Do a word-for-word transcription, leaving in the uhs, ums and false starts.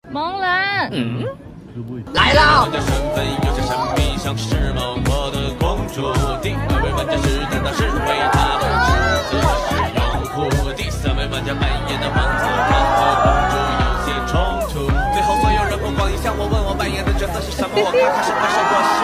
萌兰， 嗯，来了。 身份有些神秘，像是某国的公主。第二位玩家是担当是为他的职责是拥护。第三位玩家扮演的王子和公主有些冲突。最后所有人目光一向我，问我扮演的角色是什么？我看看是不是我。